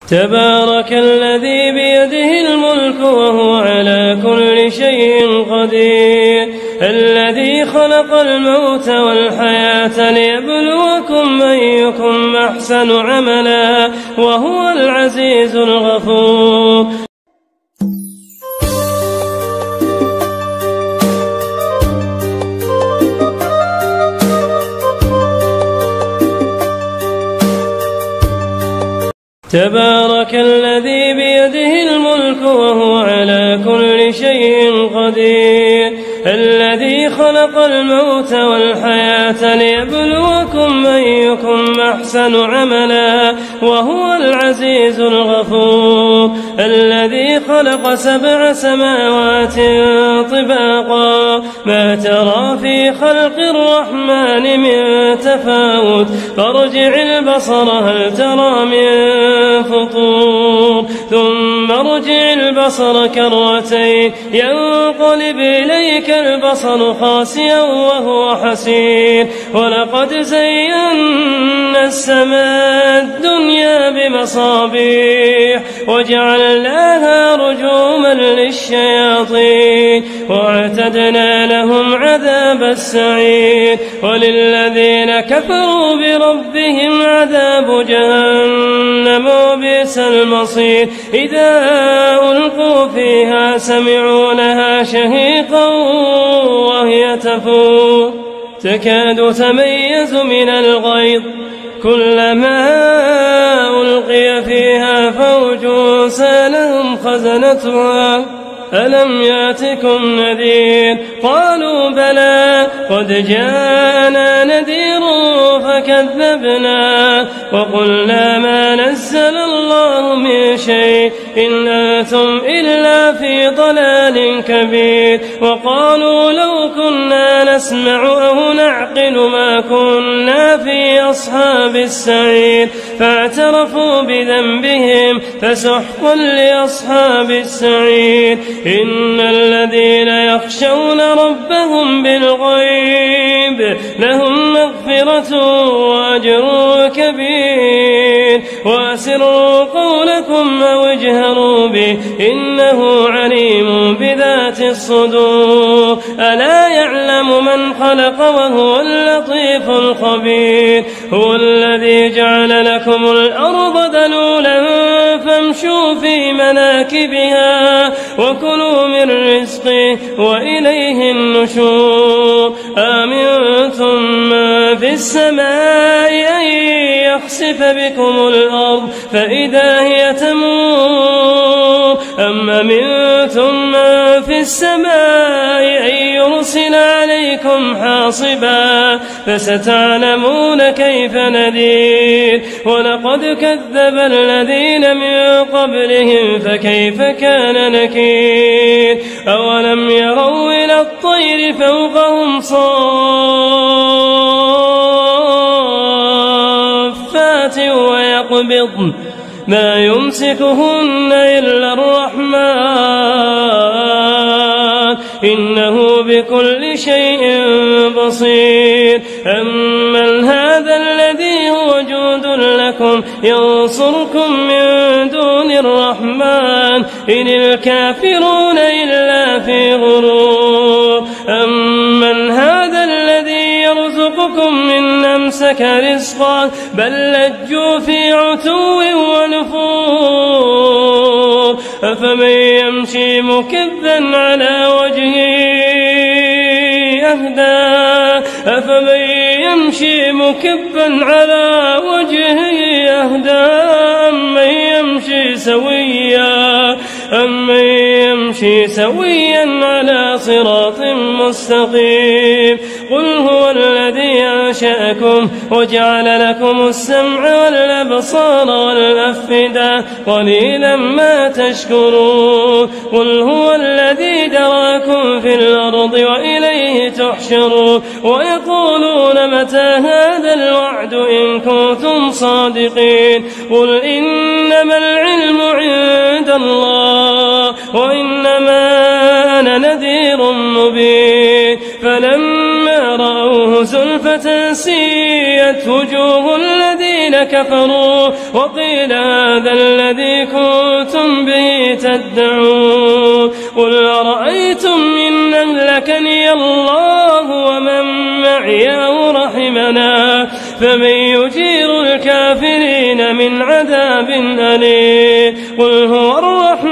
تبارك الذي بيده الملك وهو على كل شيء قدير، الذي خلق الموت والحياة ليبلوكم أيكم أحسن عملا وهو العزيز الغفور. تبارك الذي بيده الملك وهو على كل شيء قدير، الذي خلق الموت والحياة ليبلوكم أيكم أحسن عملا وهو العزيز الغفور. الذي خلق 7 سماوات طباقا ما ترى في خلق الرحمن من تفاوت، فارجع البصر هل ترى من فطور، ثم ارجع البصر كرتين ينقلب إليك البصر خاسئا وهو حسير. ولقد زينا السماء الدنيا بمصابيح وجعلناها رجوما للشياطين وأعتدنا لهم عذاب السعير. وللذين كفروا بربهم عذاب جهنم وبئس المصير. إذا ألقوا فيها سمعوا لها شهيقا وهي تفور تكاد تميز من الغيظ، كلما ألقي فيها فوج سألهم خزنتها ألم ياتكم نذير؟ قالوا بلى قد جاءنا نذير فكذبنا وقلنا ما نزل الله من شيء إن أنتم إلا في ضلال كبير. وقالوا لو كنا نسمع أو نعقل ما كنا في أصحاب السعير، فاعترفوا بذنبهم فسحقا لأصحاب السعير. إن الذين يخشون ربهم بالغيب لهم مغفرة وأجر كبير. وأسروا قولكم أو اجهروا به إنه عليم بذات الصدور. ألا يعلم من خلق وهو اللطيف الخبير. هو الذي جعل لكم الأرض ذلولا فامشوا في مناكبها وكلوا من رزقه وإليه النشور. آمنتم من في السماء أن يخسف بكم الأرض فإذا هي تمور، أم أمنتم من في السماء أن يرسل عليكم حاصبا فستعلمون كيف نذير. ولقد كذب الذين من قبلهم فكيف كان نكير. أولم يروا إلى الطير فوقهم صافات ويقبضن ما يمسكهن إلا الرحمن إنه بكل شيء بصير. أمن هذا الذي هو جند لكم ينصركم من دون الرحمن إن الكافرون إلا في غرور. أمن هذا الذي يرزقكم من أمسك رزقا بل لجوا في عتو ونفور. أفمن يمشي مكبا على وجهه أهدى أفمن يمشي مكبا على وجهه أهدى أمن يمشي سويا على صراط مستقيم. قل هو الذي أنشأكم وجعل لكم السمع والأبصار والأفئدة قليلا ما تشكرون. قل هو الذي ذراكم في الأرض وإليه تحشرون. ويقولون متى هذا الوعد إن كنتم صادقين. قل إنما العلم عند الله وإنما أنا نذير مبين. فلما رأوه زلفة سيئت وجوه الذين الذين كفروا وقيل هذا الذي كنتم به تدعون قل أرأيتم إن أهلكني الله ومن معي أو رحمنا فمن يجير الكافرين من عذاب أليم قل هو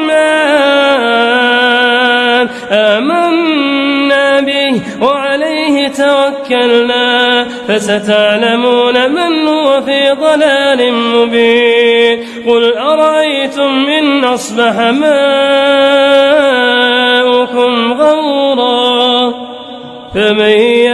الرحمن آمنا به وعليه توكلنا فستعلمون من هو في ضلال مبين قل أرأيتم إن أصبح ماؤكم غورا فمن